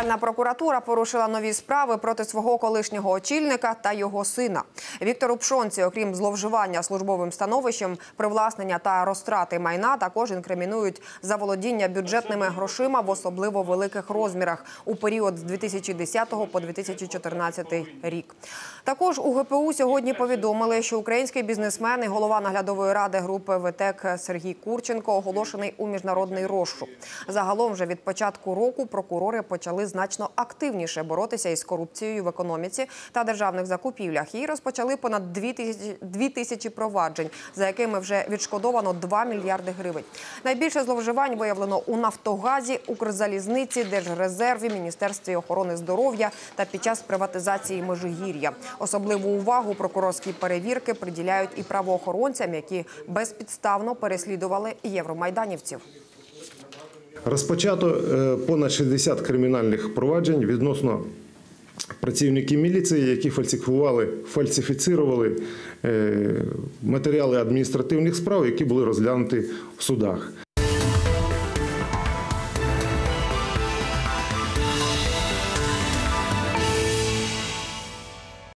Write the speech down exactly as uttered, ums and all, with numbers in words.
Генеральна прокуратура порушила нові справи проти свого колишнього очільника та його сина. Віктору Пшонці, окрім зловживання службовим становищем, привласнення та розтрати майна, також інкримінують заволодіння бюджетними грошима в особливо великих розмірах у період з дві тисячі десятого по дві тисячі чотирнадцятий рік. Також у ге пе у сьогодні повідомили, що український бізнесмен і голова наглядової ради групи ВТЕК Сергій Курченко оголошений у міжнародний розшук. Загалом вже від початку року прокурори почали значно активніше боротися із корупцією в економіці та державних закупівлях. І розпочали понад дві тисячі проваджень, за якими вже відшкодовано два мільярди гривень. Найбільше зловживань виявлено у Нафтогазі, Укрзалізниці, Держрезерві, Міністерстві охорони здоров'я та під час приватизації Межигір'я. Особливу увагу прокурорські перевірки приділяють і правоохоронцям, які безпідставно переслідували євромайданівців. Розпочато понад шістдесят кримінальних проваджень відносно працівників міліції, які фальсифікували, фальсифіцирували матеріали адміністративних справ, які були розглянуті в судах.